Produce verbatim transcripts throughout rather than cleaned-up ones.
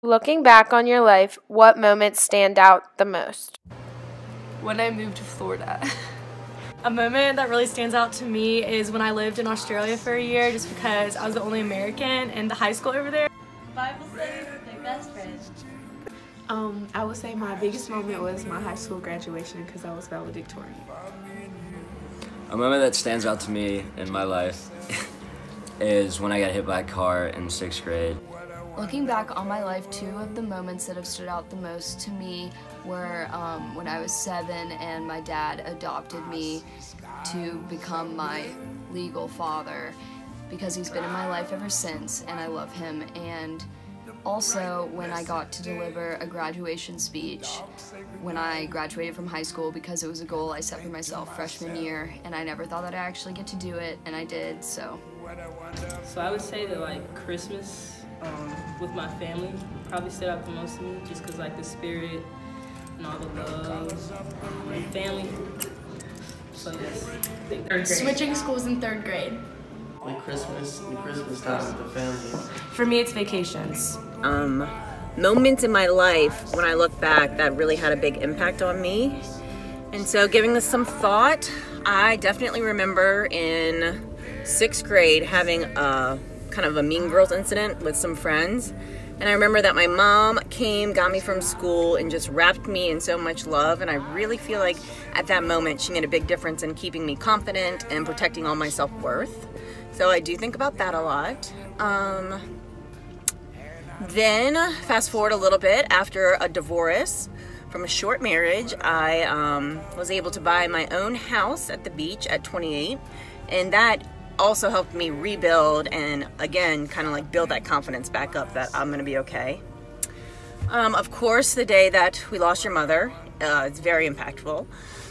Looking back on your life, what moments stand out the most? When I moved to Florida. A moment that really stands out to me is when I lived in Australia for a year, just because I was the only American in the high school over there. Bible study with my best friend. Um, I would say my biggest moment was my high school graduation because I was valedictorian. A moment that stands out to me in my life is when I got hit by a car in sixth grade. Looking back on my life, two of the moments that have stood out the most to me were um, when I was seven and my dad adopted me to become my legal father, because he's been in my life ever since and I love him. And also when I got to deliver a graduation speech when I graduated from high school, because it was a goal I set for myself freshman year and I never thought that I'd actually get to do it, and I did. So so I would say that like Christmas um, with my family probably stood out the most to me, just because like the spirit and all the love and family. So yes, I think third grade. Switching schools in third grade. Like Christmas, the Christmas time with the family. For me, it's vacations. Um, moments in my life when I look back that really had a big impact on me. And so giving this some thought, I definitely remember in sixth grade having a kind of a Mean Girls incident with some friends. And I remember that my mom came, got me from school, and just wrapped me in so much love. And I really feel like at that moment she made a big difference in keeping me confident and protecting all my self-worth. So I do think about that a lot. Um, then, fast forward a little bit, after a divorce from a short marriage, I um, was able to buy my own house at the beach at twenty-eight. And that also helped me rebuild and, again, kind of like build that confidence back up that I'm going to be okay. Um, of course, the day that we lost your mother, uh, it's very impactful.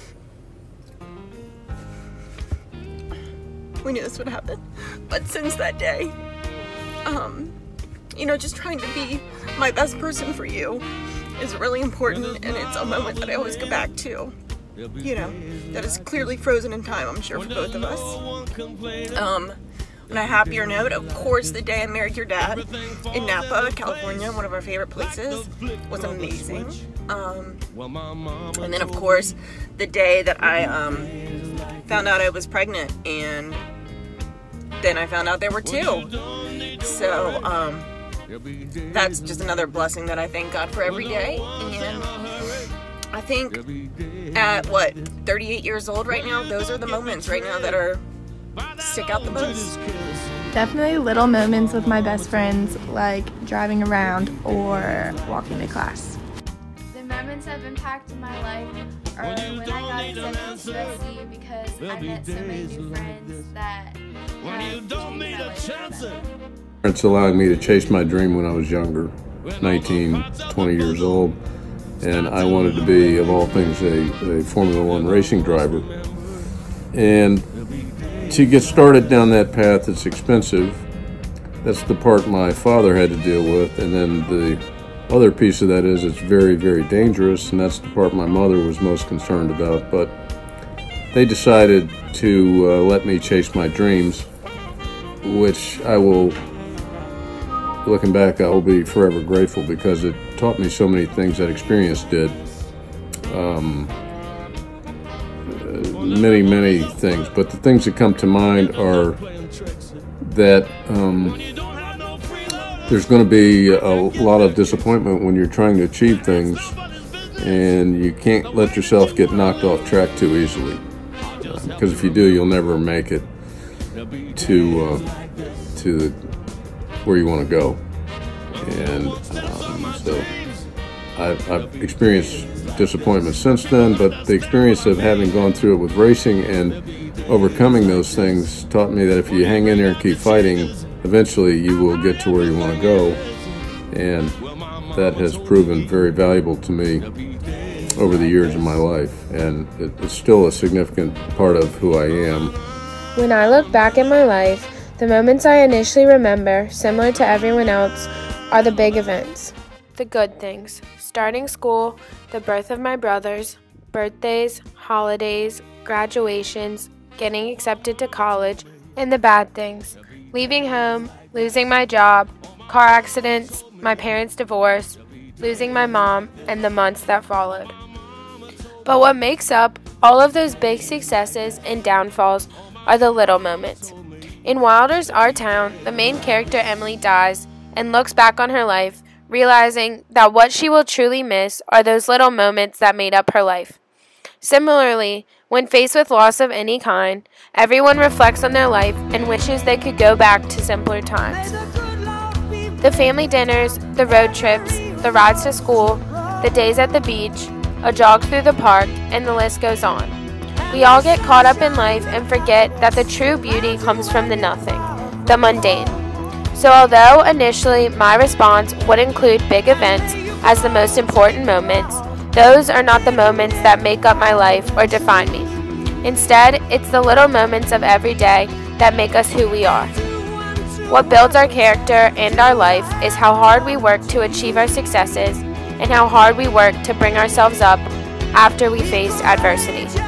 We knew this would happen, but since that day, um, you know, just trying to be my best person for you is really important, and it's a moment that I always go back to, you know, that is clearly frozen in time, I'm sure, for both of us. Um, on a happier note, of course, the day I married your dad in Napa, California, one of our favorite places, was amazing. Um, and then, of course, the day that I um, found out I was pregnant, and then I found out there were two. So um, that's just another blessing that I thank God for every day. And I think at what, thirty-eight years old right now, those are the moments right now that are stick out the most. Definitely little moments with my best friends, like driving around or walking to class. The moments that have impacted my life are when I got accepted to U S C, because I met so many new friends that have changed my life for the better. Parents allowed me to chase my dream when I was younger, nineteen, twenty years old, and I wanted to be, of all things, a, a Formula One racing driver. And to get started down that path, it's expensive. That's the part my father had to deal with, and then the other piece of that is it's very, very dangerous, and that's the part my mother was most concerned about. But they decided to uh, let me chase my dreams, which I will, looking back, I will be forever grateful, because it taught me so many things that experience did. Um, many, many things, but the things that come to mind are that um, there's going to be a lot of disappointment when you're trying to achieve things, and you can't let yourself get knocked off track too easily, uh, because if you do, you'll never make it to uh, to where you want to go. And um, so I've, I've experienced disappointment since then, but the experience of having gone through it with racing and overcoming those things taught me that if you hang in there and keep fighting, eventually you will get to where you want to go. And that has proven very valuable to me over the years of my life, and it, it's still a significant part of who I am. When I look back at my life, the moments I initially remember, similar to everyone else, are the big events. The good things: starting school, the birth of my brothers, birthdays, holidays, graduations, getting accepted to college, and the bad things: leaving home, losing my job, car accidents, my parents' divorce, losing my mom, and the months that followed. But what makes up all of those big successes and downfalls are the little moments. In Wilder's Our Town, the main character Emily dies and looks back on her life, realizing that what she will truly miss are those little moments that made up her life. Similarly, when faced with loss of any kind, everyone reflects on their life and wishes they could go back to simpler times. The family dinners, the road trips, the rides to school, the days at the beach, a jog through the park, and the list goes on. We all get caught up in life and forget that the true beauty comes from the nothing, the mundane. So although initially my response would include big events as the most important moments, those are not the moments that make up my life or define me. Instead, it's the little moments of every day that make us who we are. What builds our character and our life is how hard we work to achieve our successes and how hard we work to bring ourselves up after we face adversity.